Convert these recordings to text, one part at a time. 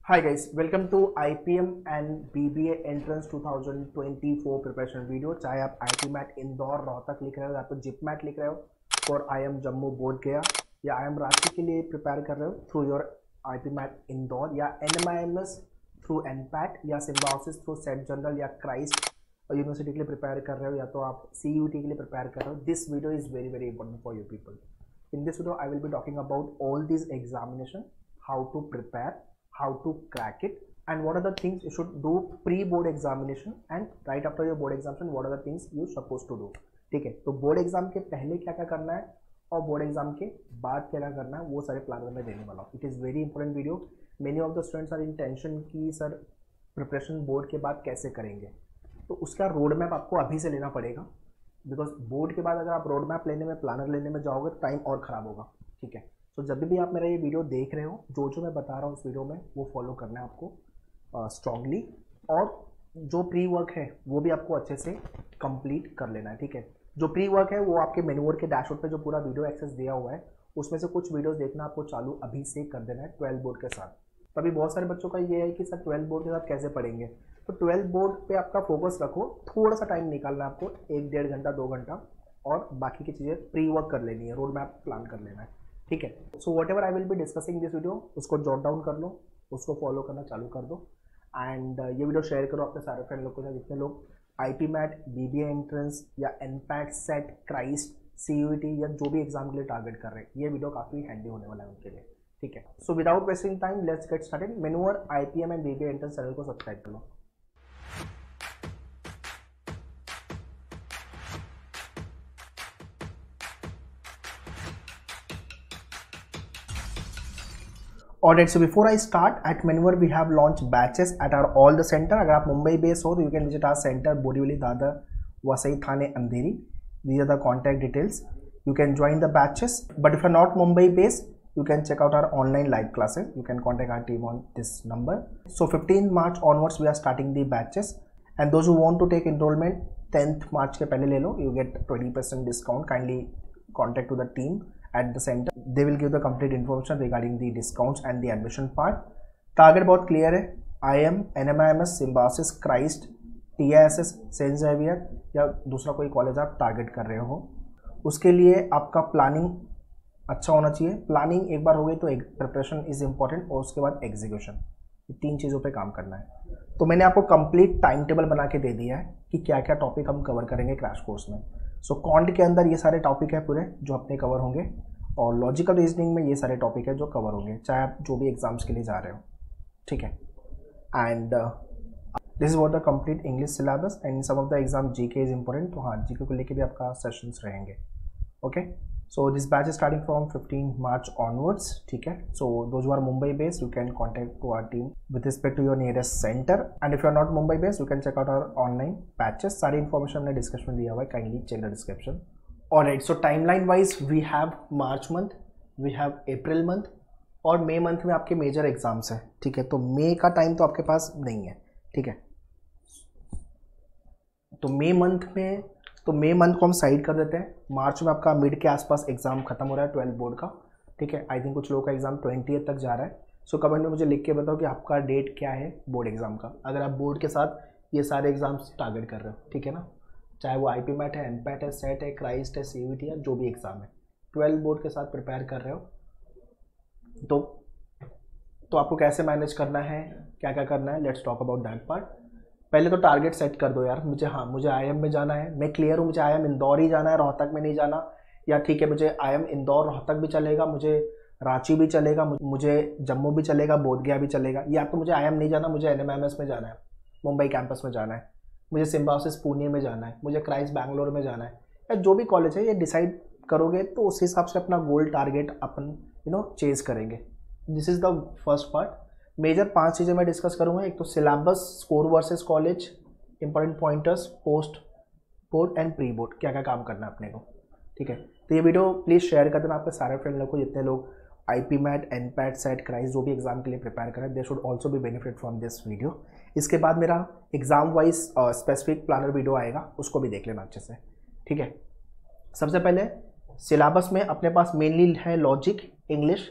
Hi guys, welcome to IPM and BBA Entrance 2024 preparation video. चाहे आप IPMAT Indore Rohtak लिख रहे हो या तो जिपमैट लिख रहे हो फॉर IIM जम्मू बोर्ड गया या IIM रांची के लिए प्रिपेयर कर रहे हो थ्रू योर IPMAT इंदौर या NMIMS थ्रू NPAT या सिम्बायोसिस थ्रू सेट जनरल या क्राइस्ट यूनिवर्सिटी के लिए प्रिपेयर कर रहे हो या तो आप CUT के लिए प्रिपेयर कर रहे हो। This video is very very important for you people. In this video I will be talking about all this examination, how to prepare, how to crack it, and what are the things you should do pre-board examination and right after your board examination what are the things you supposed to do। ठीक है, तो board exam के पहले क्या क्या करना है और बोर्ड एग्जाम के बाद क्या क्या करना है वो सारे प्लान मैं देने वाला हूँ। It is very important video. Many of the students are in tension कि सर प्रिपरेशन बोर्ड के बाद कैसे करेंगे, तो उसका रोड मैप आपको अभी से लेना पड़ेगा। बिकॉज बोर्ड के बाद अगर आप रोड मैप लेने में, प्लानर लेने में जाओगे तो टाइम और ख़राब होगा। ठीक है, तो जब भी आप मेरा ये वीडियो देख रहे हो, जो मैं बता रहा हूँ इस वीडियो में वो फॉलो करना है आपको स्ट्रांगली, और जो प्री वर्क है वो भी आपको अच्छे से कंप्लीट कर लेना है। ठीक है, जो प्री वर्क है वो आपके मेन्यूअर के डैशबोर्ड पे जो पूरा वीडियो एक्सेस दिया हुआ है उसमें से कुछ वीडियोस देखना आपको चालू अभी से कर देना है 12 बोर्ड के साथ। तभी बहुत सारे बच्चों का ये है कि सर 12 बोर्ड के साथ कैसे पढ़ेंगे, तो 12 बोर्ड पे आपका फोकस रखो, थोड़ा सा टाइम निकालना है आपको, 1-1.5 घंटा 2 घंटा, और बाकी की चीज़ें प्री वर्क कर लेनी है, रोड मैप प्लान कर लेना है। ठीक है, so whatever I will be discussing this video उसको जॉट डाउन कर लो, उसको फॉलो करना चालू कर दो, एंड ये वीडियो शेयर करो अपने सारे फ्रेंड लोग के साथ जितने लोग IPMAT, BBA एंट्रेंस या NPAT, सेट, क्राइस्ट, CUT या जो भी एग्जाम के लिए टारगेट कर रहे हैं, ये वीडियो काफ़ी हैंडी होने वाला है उनके लिए। ठीक है, so without wasting time let's get started. मेन्यूअर IPM and BBA entrance channel को सब्सक्राइब कर लो। Alright, so before I start, at Menwar we have launched batches at our all the center। अगर आप मुंबई बेस हो तो you can visit our center Borivali, Dadar, Vasai, Thane, Andheri. These are the contact details. You can join the batches. But if you're not Mumbai based, you can check out our online live classes. You can contact our team on this number. So 15 March onwards we are starting the batches, and those who want to take enrollment 10th March के पहले ले लो, you get 20% discount. Kindly contact to the team at the center. They will give the complete information regarding the discounts and the admission part. Target बहुत clear है, IIM, NMIMS, Symbiosis, Christ, TISS, saint Xavier या दूसरा कोई college आप target कर रहे हो, उसके लिए आपका प्लानिंग अच्छा होना चाहिए। प्लानिंग एक बार हो गई तो प्रिपरेशन इज इम्पॉर्टेंट, और उसके बाद एग्जीक्यूशन, ये 3 चीज़ों पे काम करना है। तो मैंने आपको कंप्लीट टाइम टेबल बना के दे दिया है कि क्या क्या टॉपिक हम कवर करेंगे क्रैश कोर्स में। सो कॉन्ट के अंदर ये सारे टॉपिक है पूरे जो अपने कवर होंगे, और लॉजिकल रीजनिंग में ये सारे टॉपिक है जो कवर होंगे, चाहे आप जो भी एग्जाम्स के लिए जा रहे हो। ठीक है, and this is what the complete English syllabus, and some of the exam GK is important, तो हाँ GK को लेके भी आपका सेशंस रहेंगे। Okay, so this batch is starting from 15 March onwards। ठीक है, सो those who are Mumbai based you can contact to our team with respect to your nearest centre, and if you are not Mumbai based you can check out our online batches. सारी information हमने description में दिया हुआ है, kindly check the description. Alright, so timeline wise we have March month, we have April month, और May month में आपके major exams हैं। ठीक है, तो मई का टाइम तो आपके पास नहीं है। ठीक है, तो मई मंथ को हम साइड कर देते हैं। मार्च में आपका मिड के आसपास एग्जाम खत्म हो रहा है 12 बोर्ड का। ठीक है, आई थिंक कुछ लोगों का एग्जाम 20 तक जा रहा है। सो कमेंट में मुझे लिख के बताओ कि आपका डेट क्या है बोर्ड एग्जाम का, अगर आप बोर्ड के साथ ये सारे एग्जाम्स टारगेट कर रहे हो। ठीक है ना, चाहे वो IPMAT है, NPAT है, सेट है, क्राइस्ट है, CUT है, जो भी एग्जाम है 12 बोर्ड के साथ प्रिपेयर कर रहे हो, तो आपको कैसे मैनेज करना है, क्या क्या करना है, let's talk about that part. पहले तो टारगेट सेट कर दो यार, मुझे IIM में जाना है, मैं क्लियर हूँ, मुझे IIM इंदौर ही जाना है, रोहतक में नहीं जाना, या ठीक है मुझे IIM इंदौर रोहतक भी चलेगा, मुझे रांची भी चलेगा, मुझे जम्मू भी चलेगा, बोधगया भी चलेगा, या तो मुझे IIM नहीं जाना, मुझे NMIMS में जाना है, मुंबई कैंपस में जाना है, मुझे सिम्बायोसिस पुणे में जाना है, मुझे क्राइस्ट बैंगलोर में जाना है, या जो भी कॉलेज है ये डिसाइड करोगे तो उस हिसाब से अपना गोल टारगेट अपन चेज करेंगे। This is the first part. Major 5 चीज़ें मैं डिस्कस करूँगा। एक तो syllabus, score versus college, important pointers, post board and pre board, क्या क्या काम करना है अपने को। ठीक है, तो ये वीडियो प्लीज़ शेयर कर देना आपके सारे फ्रेंड लोग को, जितने लोग IPMAT, NPAT, सेट, क्राइस्ट जो भी एग्जाम के लिए प्रिपेयर करें, दे शुड ऑल्सो भी बेनिफिट फ्रॉम दिस वीडियो। इसके बाद मेरा exam wise specific planner video आएगा, उसको भी देख लेना अच्छे से। ठीक है, सबसे पहले सिलेबस में अपने पास मेनली है लॉजिक, इंग्लिश,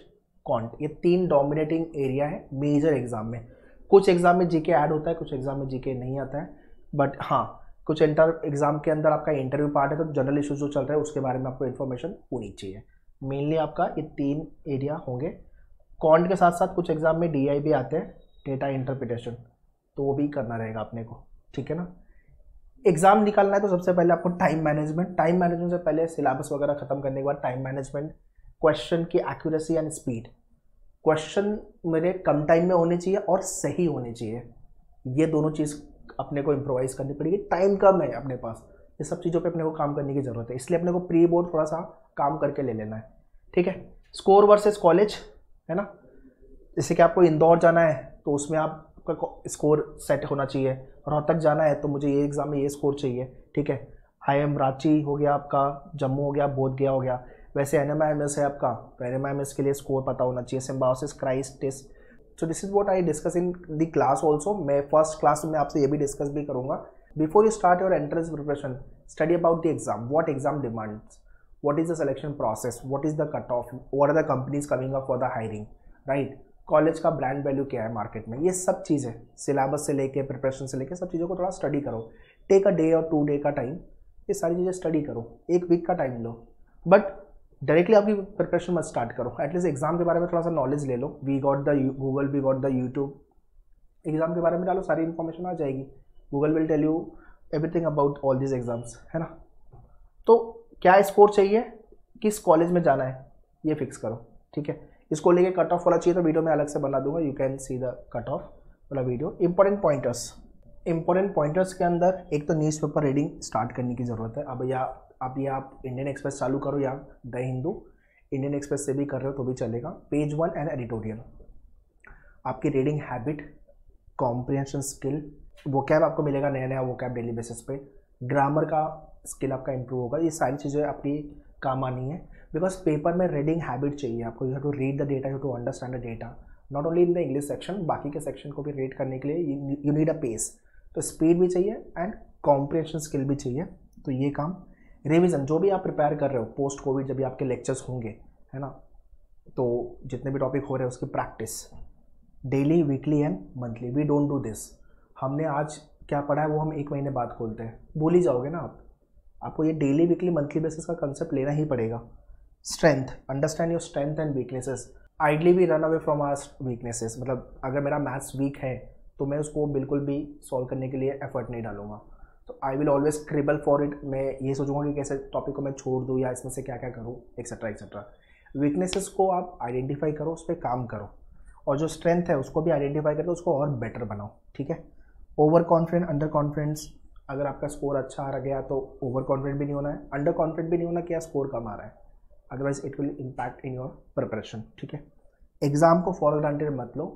क्वांट, ये 3 डोमिनेटिंग एरिया है मेजर एग्जाम में। कुछ एग्जाम में जीके ऐड होता है, कुछ एग्जाम में जीके नहीं आता है, बट हाँ कुछ इंटर एग्जाम के अंदर आपका इंटरव्यू पार्ट है तो जनरल इश्यूज जो चल रहा है उसके बारे में आपको इन्फॉर्मेशन होनी चाहिए। मेनली आपका ये 3 एरिया होंगे। क्वांट के साथ साथ कुछ एग्जाम में डीआई भी आते हैं, डेटा इंटरप्रिटेशन, तो वो भी करना रहेगा अपने को, ठीक है ना। एग्जाम निकालना है तो सबसे पहले आपको टाइम मैनेजमेंट से पहले सिलेबस वगैरह खत्म करने के बाद टाइम मैनेजमेंट, क्वेश्चन की एक्यूरेसी एंड स्पीड। क्वेश्चन मेरे कम टाइम में होने चाहिए और सही होने चाहिए, ये दोनों चीज़ अपने को इम्प्रोवाइज करनी पड़ेगी। टाइम कम है अपने पास, ये सब चीज़ों पे अपने को काम करने की ज़रूरत है, इसलिए अपने को प्री बोर्ड थोड़ा सा काम करके ले लेना है, ठीक है। स्कोर वर्सेस कॉलेज है ना, जैसे कि आपको इंदौर जाना है तो उसमें आपका स्कोर सेट होना चाहिए, रोहतक जाना है तो मुझे ये एग्ज़ाम में ये स्कोर चाहिए, ठीक है। IIM रांची हो गया आपका, जम्मू हो गया, बोध गया हो गया। वैसे NMIMS है आपका, तो NMIMS के लिए स्कोर पता होना चाहिए, Symbiosis, Christ test. So this is what I discuss in the class also. मैं फर्स्ट क्लास में आपसे ये भी डिस्कस भी करूँगा। Before you start your entrance preparation, study about the exam, what exam demands, what is the selection process, what is the cutoff, what are the companies coming up for the hiring, right? College का brand value क्या है market में, ये सब चीज़ें syllabus से लेके preparation से लेके सब चीज़ों को थोड़ा स्टडी करो। टेक अ डे और 2 डे का टाइम, ये सारी चीज़ें स्टडी करो, 1 वीक का टाइम लो, बट डायरेक्टली आपकी प्रिपरेशन मत स्टार्ट करो। एटलीस्ट एग्जाम के बारे में थोड़ा सा नॉलेज ले लो। We got the Google, we got the YouTube, exam के बारे में डालो, सारी इन्फॉर्मेशन आ जाएगी। Google will tell you everything about all this exams, है ना। तो क्या स्कोर चाहिए, किस कॉलेज में जाना है, ये फिक्स करो, ठीक है। इसको लेके कट ऑफ वाला चाहिए तो वीडियो में अलग से बना दूंगा, you can see the cut off वाला वीडियो। इंपॉर्टेंट पॉइंटर्स के अंदर एक तो न्यूज़ पेपर रीडिंग स्टार्ट करने की ज़रूरत है। अब आप इंडियन एक्सप्रेस चालू करो या द हिंदू, इंडियन एक्सप्रेस से भी कर रहे हो तो भी चलेगा। पेज 1 एंड एडिटोरियल, आपकी reading habit, comprehension skill, vocab आपको मिलेगा नया वोकैब डेली बेसिस पे, ग्रामर का स्किल आपका इंप्रूव होगा, ये सारी चीज़ें आपकी काम आनी है। बिकॉज पेपर में रीडिंग हैबिट चाहिए आपको, you have to read the data, you have to understand the data, not only in the English section, बाकी के सेक्शन को भी रीड करने के लिए यू नीड अ पेस। तो स्पीड भी चाहिए एंड कॉम्प्रिहेंशन स्किल भी चाहिए, तो ये काम। रिविज़न, जो भी आप प्रिपेयर कर रहे हो पोस्ट कोविड जब भी आपके लेक्चर्स होंगे, है ना, तो जितने भी टॉपिक हो रहे हैं उसकी practice daily, weekly and monthly. We don't do this. हमने आज क्या पढ़ा है वो हम 1 महीने बाद खोलते हैं, भूल ही जाओगे ना आप। आपको ये डेली, वीकली, मंथली बेसिस का कंसेप्ट लेना ही पड़ेगा। Strength, understand your strength and weaknesses. Ideally we run away from our weaknesses, मतलब अगर मेरा मैथ्स वीक है तो मैं उसको बिल्कुल भी सॉल्व करने के लिए एफर्ट नहीं डालूंगा, तो I will always crib for it. मैं ये सोचूंगा कि कैसे टॉपिक को मैं छोड़ दूँ या इसमें से क्या क्या करूँ, एक्सेट्रा एक्सेट्रा। वीकनेसेस को आप आइडेंटिफाई करो, उस पर काम करो, और जो स्ट्रेंथ है उसको भी आइडेंटिफाई करके उसको और बेटर बनाओ, ठीक है। ओवर कॉन्फिडेंट, अंडर कॉन्फिडेंस, अगर आपका स्कोर अच्छा आ गया तो ओवर कॉन्फिडेंट भी नहीं होना है, अंडर कॉन्फिडेंट भी नहीं होना कि यार स्कोर कम आ रहा है, otherwise it will impact in your preparation, ठीक है। एग्जाम को फॉर ग्रांटेड मत लो।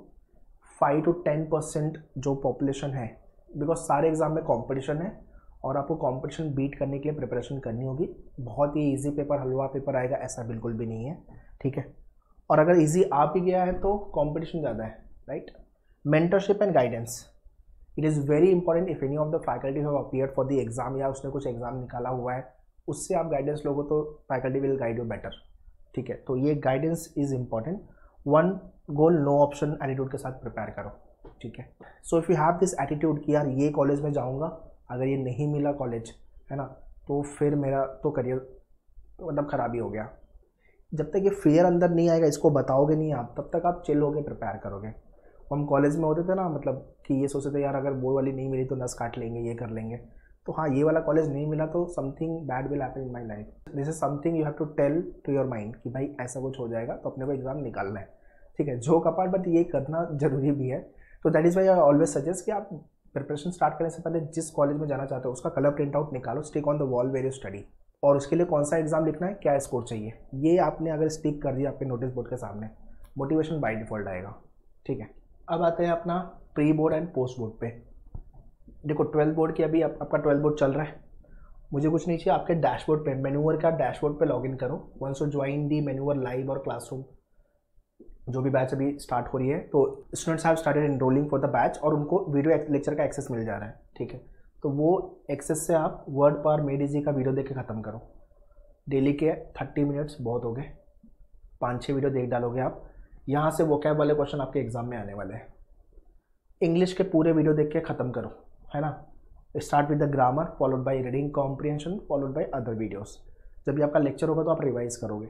5 to 10% जो पॉपुलेशन है, बिकॉज सारे एग्जाम में कॉम्पिटिशन है और आपको कॉम्पिटिशन बीट करने के लिए प्रिपरेशन करनी होगी। बहुत ही ईजी पेपर, हलवा पेपर आएगा ऐसा बिल्कुल भी नहीं है, ठीक है। और अगर ईजी आ भी गया है तो कॉम्पिटिशन ज़्यादा है, right. Mentorship and guidance, it is very important. If any of the faculty have appeared for the exam या उसने कुछ एग्जाम निकाला हुआ है, उससे आप गाइडेंस लोगो तो faculty will guide you better, ठीक है। तो ये guidance is important. 1 goal no option attitude के साथ प्रिपेयर करो, ठीक है। So if you have this attitude कि यार ये कॉलेज में जाऊँगा, अगर ये नहीं मिला कॉलेज, है ना, तो फिर मेरा तो करियर मतलब ख़राब ही हो गया। जब तक ये फियर अंदर नहीं आएगा, इसको बताओगे नहीं आप, तब तक आप चिल होकर प्रिपेयर करोगे। हम कॉलेज में होते थे ना, मतलब कि ये सोचते थे यार अगर वो वाली नहीं मिली तो नस काट लेंगे, ये कर लेंगे, तो हाँ ये वाला कॉलेज नहीं मिला तो something bad will happen in my life. This is something you have to tell to your mind कि भाई ऐसा कुछ हो जाएगा तो अपने को एग्जाम निकालना है, ठीक है। जो कपाट, बट ये करना जरूरी भी है। तो that is why I always suggest कि आप प्रिपरेशन स्टार्ट करने से पहले जिस कॉलेज में जाना चाहते हो उसका कलर प्रिंट आउट निकालो, stick on the wall where you study, और उसके लिए कौन सा एग्जाम लिखना है, क्या स्कोर चाहिए, ये आपने अगर स्टिक कर दिया आपके नोटिस बोर्ड के सामने, मोटिवेशन बाय डिफॉल्ट आएगा, ठीक है। अब आते हैं अपना pre board and post board पे। देखो 12 बोर्ड की अभी आपका 12 बोर्ड चल रहा है, मुझे कुछ नहीं चाहिए, आपके डैशबोर्ड पे, मेन्यूअर का डैशबोर्ड पे लॉगिन करो। वंस यू ज्वाइन दी मेन्यूअर लाइव और क्लासरूम, जो भी बैच अभी स्टार्ट हो रही है, तो students have started enrolling for the batch और उनको वीडियो लेक्चर का एक्सेस मिल जा रहा है, ठीक है। तो वो एक्सेस से आप वर्ड पावर मेड इजी का वीडियो देख के ख़त्म करो। डेली के 30 मिनट्स बहुत हो गए, 5-6 वीडियो देख डालोगे आप। यहाँ से वोकैब वाले क्वेश्चन आपके एग्जाम में आने वाले हैं। इंग्लिश के पूरे वीडियो देख के ख़त्म करो, है ना। Start with the grammar, followed by reading comprehension, followed by other videos. जब भी आपका लेक्चर होगा तो आप रिवाइज करोगे।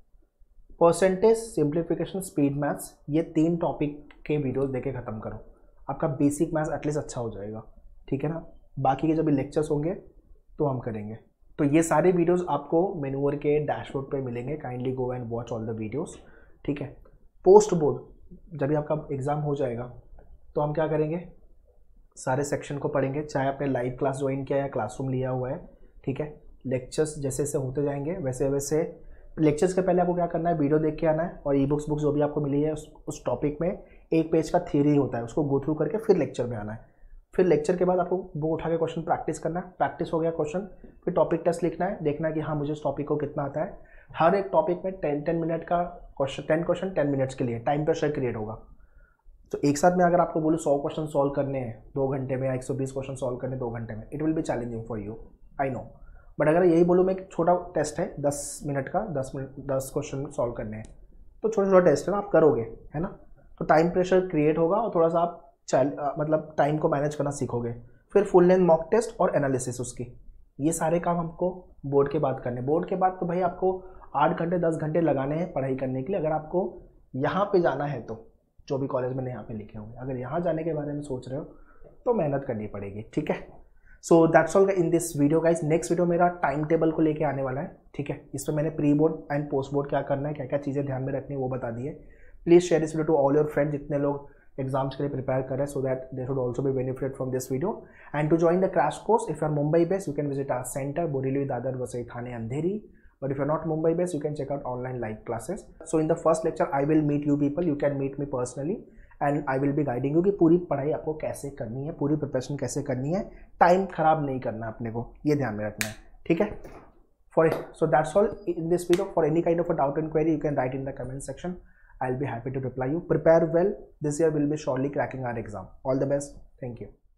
परसेंटेज, सिंप्लीफिकेशन, स्पीड मैथ्स, ये 3 टॉपिक के वीडियोस देके ख़त्म करो। आपका बेसिक मैथ्स एटलीस्ट अच्छा हो जाएगा, ठीक है ना। बाकी के जब भी लेक्चर्स होंगे तो हम करेंगे। तो ये सारे वीडियोस आपको मेनूवर के डैशबोर्ड पे मिलेंगे। Kindly go and watch all the videos, ठीक है। पोस्ट बोर्ड जब भी आपका एग्ज़ाम हो जाएगा तो हम क्या करेंगे, सारे सेक्शन को पढ़ेंगे, चाहे आपने लाइव क्लास ज्वाइन किया या क्लासरूम लिया हुआ है, ठीक है। लेक्चर्स जैसे जैसे होते जाएंगे वैसे वैसे लेक्चर्स के पहले आपको क्या करना है, वीडियो देख के आना है और ई बुक्स जो भी आपको मिली है उस टॉपिक में 1 पेज का थ्योरी होता है, उसको गो थ्रू करके फिर लेक्चर में आना है। फिर लेक्चर के बाद आपको वो उठा के क्वेश्चन प्रैक्टिस करना है। प्रैक्टिस हो गया क्वेश्चन, फिर टॉपिक टेस्ट लिखना है, देखना है कि हाँ मुझे इस टॉपिक को कितना आता है। हर एक टॉपिक में 10 मिनट का क्वेश्चन, 10 क्वेश्चन 10 मिनट्स के लिए टाइम प्रेशर क्रिएट होगा। तो एक साथ में अगर आपको बोलो 100 क्वेश्चन सॉल्व करने हैं 2 घंटे में या 120 क्वेश्चन सॉल्व करने 2 घंटे में, it will be challenging for you, I know. But अगर यही बोलूँ मैं, एक छोटा टेस्ट है 10 मिनट का, 10 क्वेश्चन सॉल्व करने हैं, तो छोटा छोटा टेस्ट है ना, आप करोगे, है ना। तो टाइम प्रेशर क्रिएट होगा और थोड़ा सा आप मतलब टाइम को मैनेज करना सीखोगे। फिर फुल लेंथ मॉक टेस्ट और एनालिसिस उसकी, ये सारे काम हमको बोर्ड के बाद करने। बोर्ड के बाद तो भाई आपको 8 घंटे 10 घंटे लगाने हैं पढ़ाई करने के लिए। अगर आपको यहाँ पे जाना है तो जो भी कॉलेज मैंने यहाँ पे लिखे होंगे, अगर यहाँ जाने के बारे में सोच रहे हो तो मेहनत करनी पड़ेगी, ठीक है। So that's all in this video guys. Next video मेरा टाइम टेबल को लेके आने वाला है, ठीक है। इसमें मैंने pre board and post board क्या करना है, क्या क्या चीज़ें ध्यान में रखनी है वो बता दी है। Please share this video to all your friends जितने लोग एग्जाम्स के लिए प्रिपेयर कर रहे हैं, so that they should also be benefit from this video. And to join the crash course, if you are Mumbai based you can visit our centre, Borivali, Dadar, Vasai, Thane, Andheri. But if you're not Mumbai based, you can check out online live classes. So in the first lecture, I will meet you people. You can meet me personally, and I will be guiding you कि पूरी पढ़ाई आपको कैसे करनी है, पूरी preparation कैसे करनी है, टाइम खराब नहीं करना अपने को, ये ध्यान में रखना है, ठीक है। So that's all in this video. For any kind of a doubt and query, you can write in the comment section. I'll be happy to reply you. Prepare well. This year we'll be surely cracking our exam. All the best. Thank you.